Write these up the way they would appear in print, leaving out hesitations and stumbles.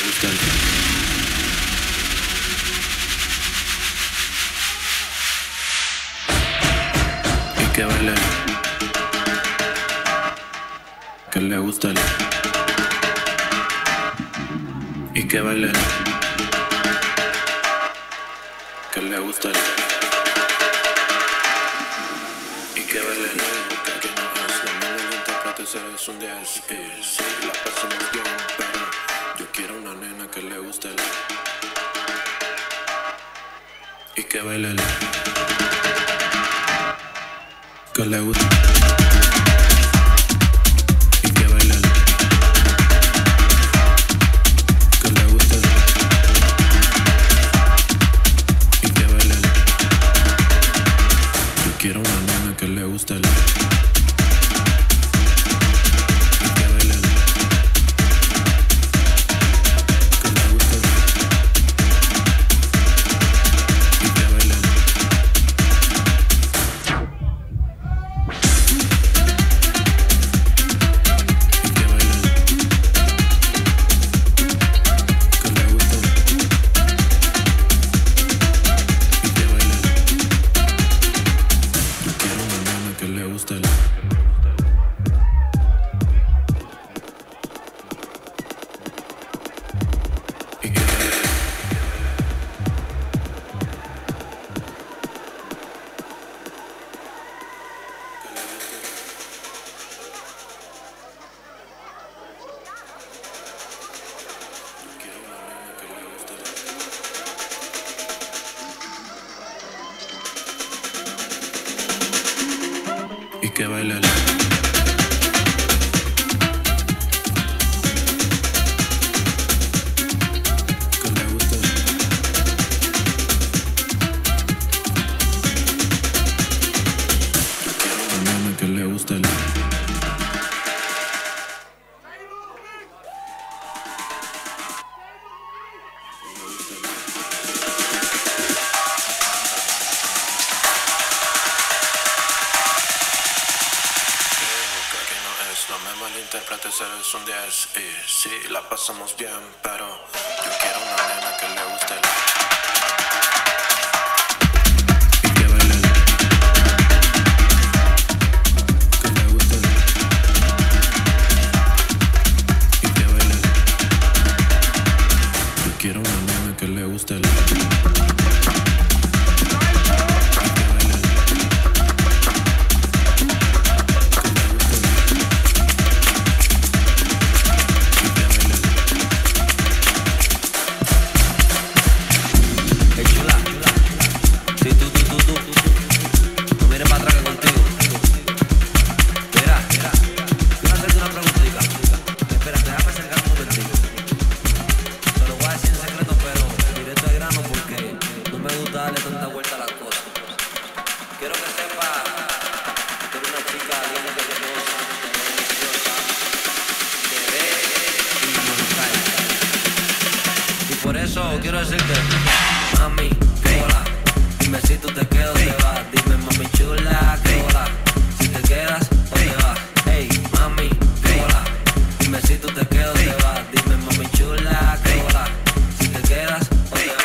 gusta el y que baile, que le gusta el y que baile, que le gusta el y que baile, que no es lo mismo que interpretes, eres un 10 y sí, la pasamos bien, pero yo quiero una nena que le guste el y que baile el que le guste y que baile el que le guste y que baile el yo quiero una nena que le guste el y que baile el que le guste yo quiero una nena que le guste el no me malinterpretes, eres un 10 y sí, la pasamos bien, pero yo quiero una nena que le guste el y que baile el que le guste el y que baile el yo quiero una nena que le guste el darle tanta vuelta a las cosas. Quiero que sepa que eres una chica bien hermosa, deliciosa, que ve y mortal. Y por eso quiero decirte, mami, que hola. Dime si tú te quedas o te vas. Dime, mami chula, que hola. Si te quedas o te vas. Hey, mami, que hola. Dime si tú te quedas o te vas. Dime, mami chula, que hola. Si te quedas o te vas.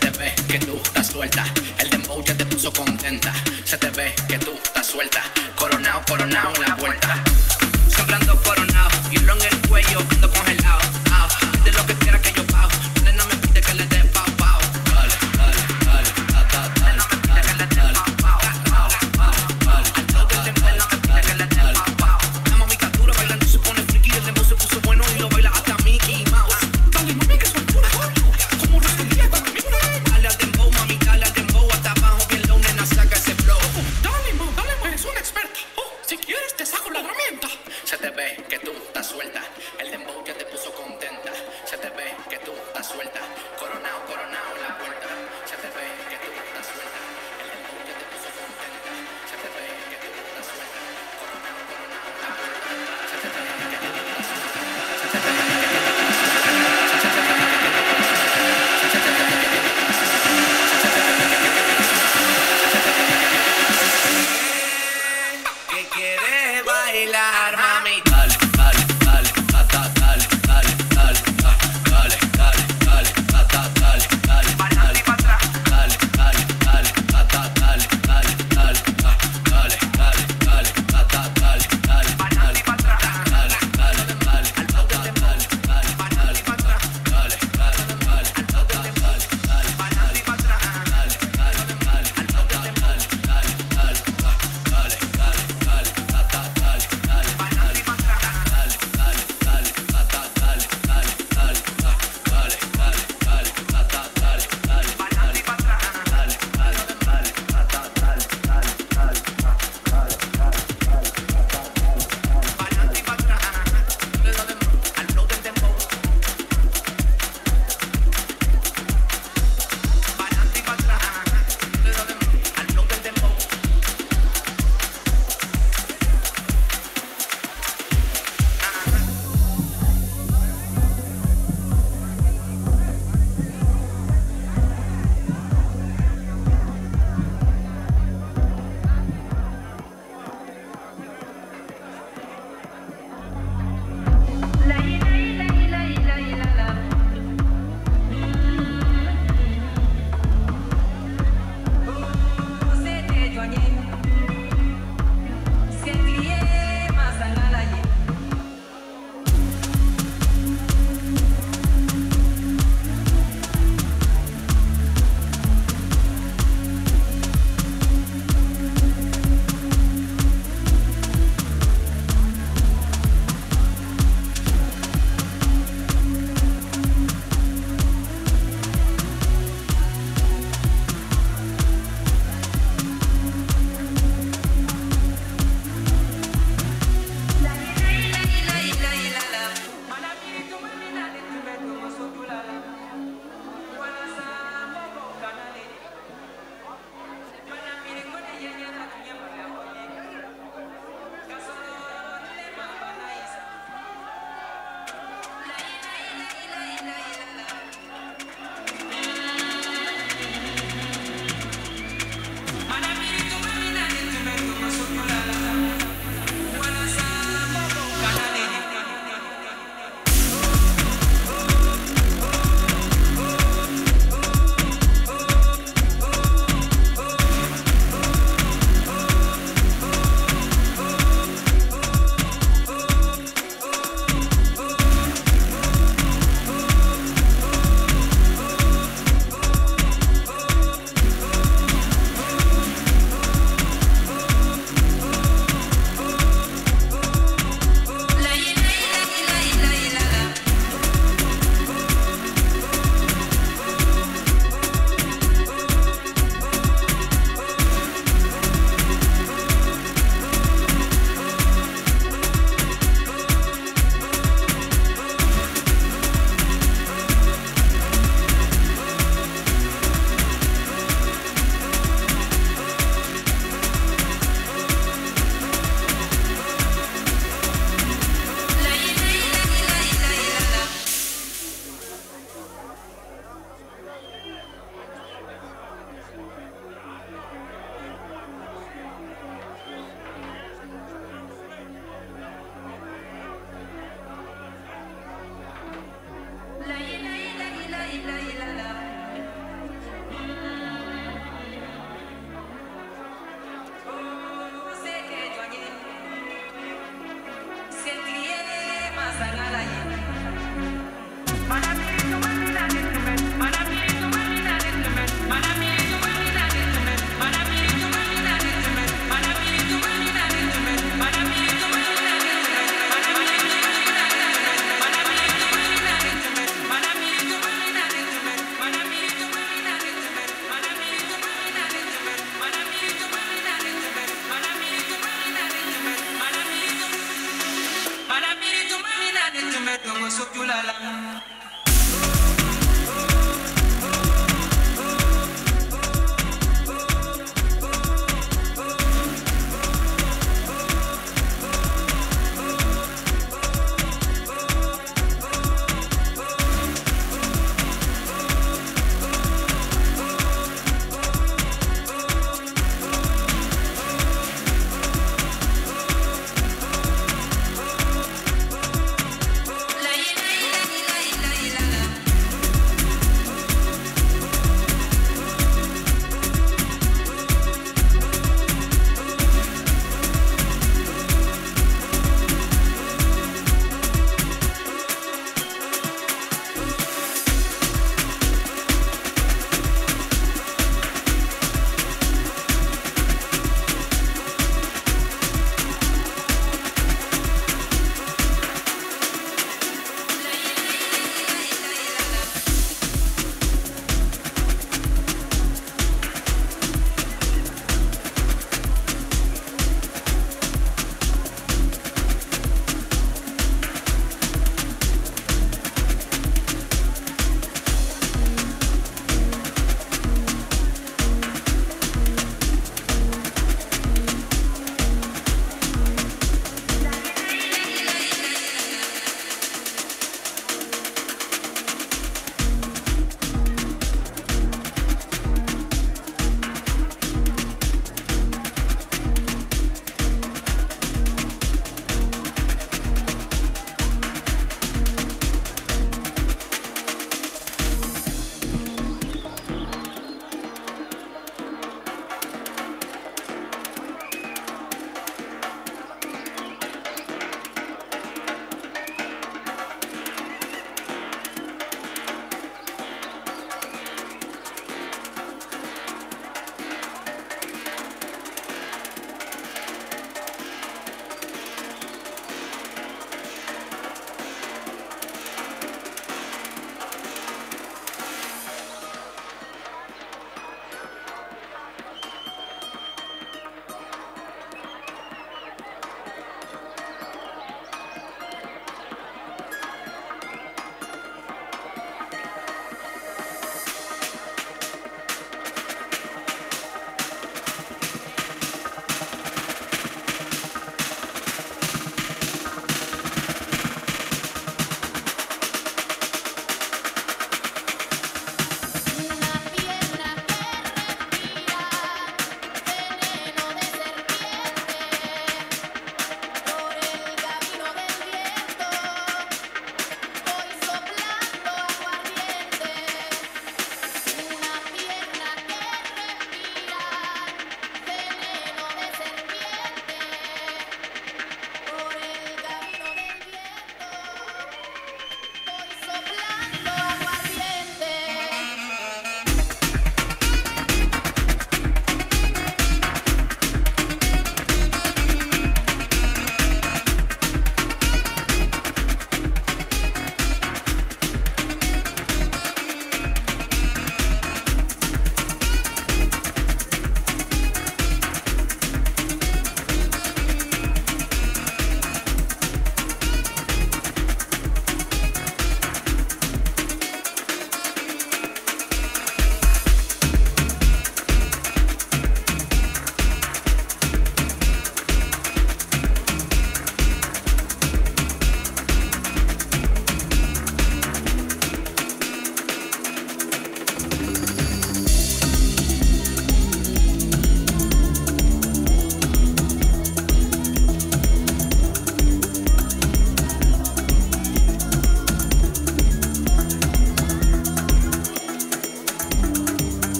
te ve que tú estás suelta. El dembow ya te puso contenta. Se te ve que tú estás suelta. Coronao, coronao en la vuelta. Sembrando coronao y ron en el cuello, ando congelado. De lo que quiera que yo pago. Nena me pide que le dé pao pao. Dale, dale, dale, dale. Nena me pide que le dé pao pao. Al toque el dembow me pide que le dé pao pao. La mami captura bailando se pone friki. El dembow se puso bueno y lo baila hasta Mickey Mouse. Dale mami que soy pura como Rosalía con mi dale al dembow, mami, dale al dembow. Hasta abajo bien low, nena, saca ese flow. Dale, ma, eres una experta. Si quieres te saco la herramienta. Se te ve que tú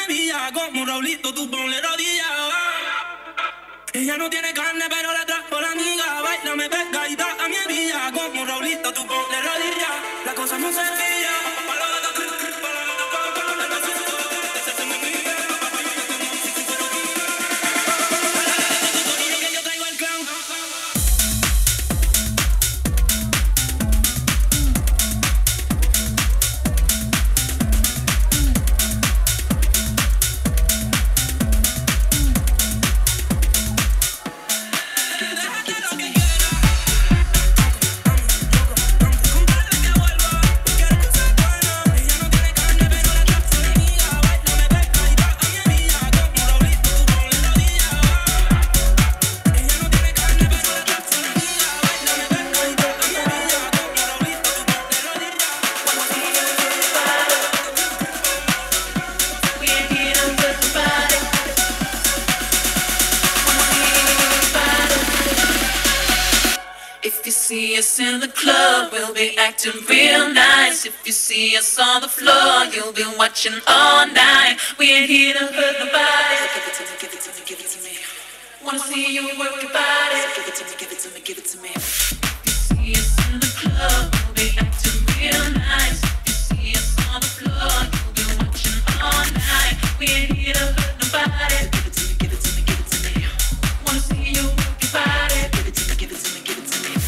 villa, como Raulito, tú ponle rodilla. Ella no tiene carne, pero la trajo la amiga. Bailame pegadita a mi villa, como Raulito, tú ponle rodilla. La cosa no se sencilla. In the club, we'll be acting real nice. If you see us on the floor, you'll be watching all night. We ain't here to hurt nobody. Give it to me, give it to me, give it to me. Wanna see you work your body. Give it to me, give it to me, give it to me. If you see us in the club, we'll be acting real nice. If you see us on the floor, you'll be watching all night. We ain't here to hurt nobody. Give it to me, give it to me, give it to me. Wanna see you work your body. Give it to me, give it to me, give it to me.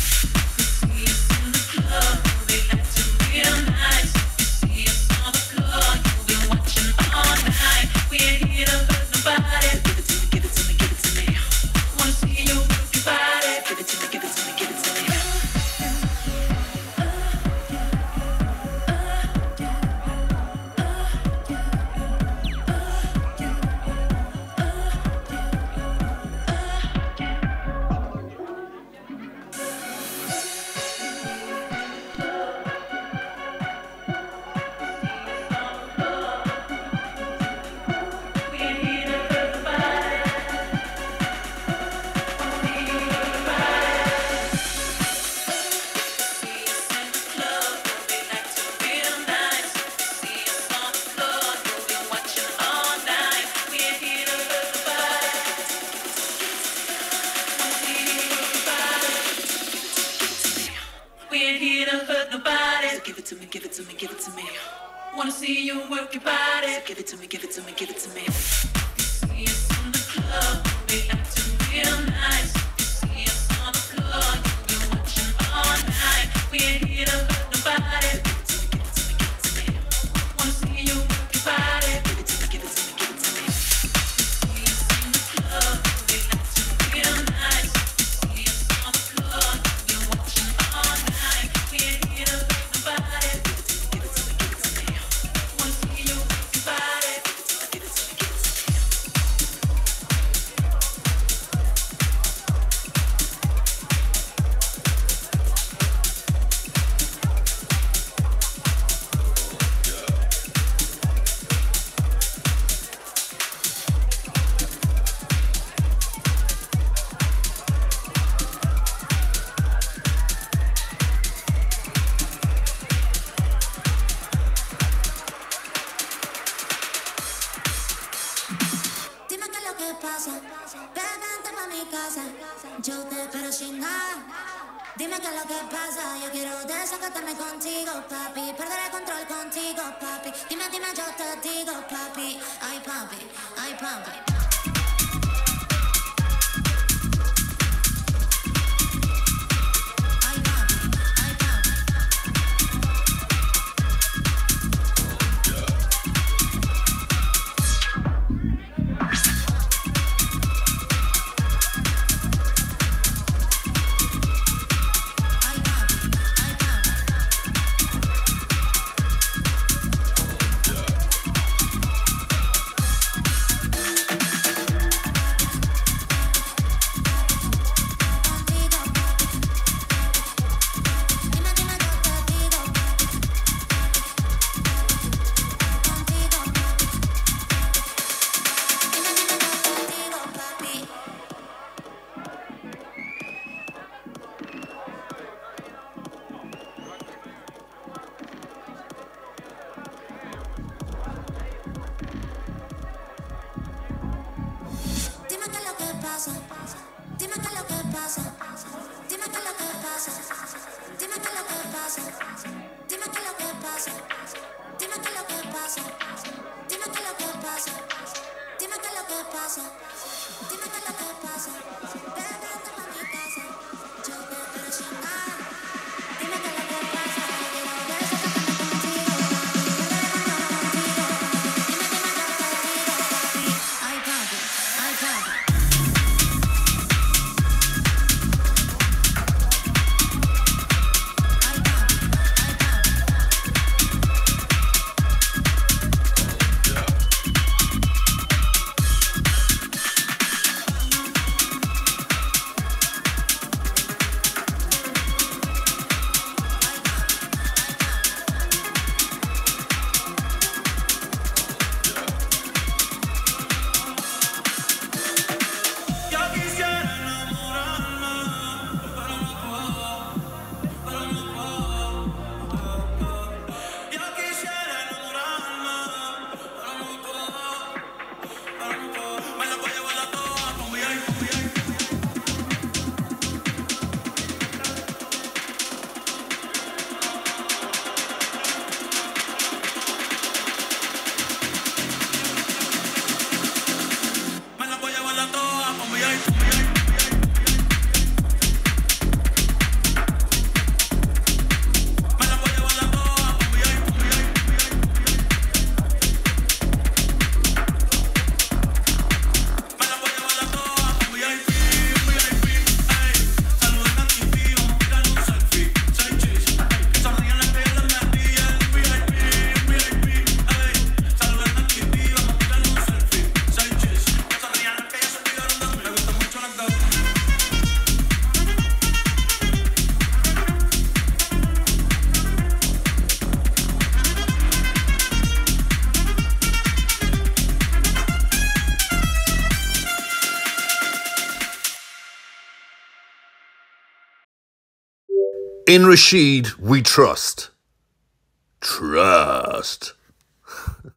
pasa. Dime qué es lo que pasa. Dime qué es lo que pasa. Dime qué es lo que pasa. Dime qué es lo que pasa. Dime qué es lo que pasa. Dime qué es lo que pasa. Dime qué es lo que pasa. Dime qué es lo que pasa. Ven pa' mi casa. Yo te quiero chingar. Dime qué es lo que pasa. Quiero desacatarte contigo. Ay, papi. Ay, papi. In Rashid, we trust. Trust.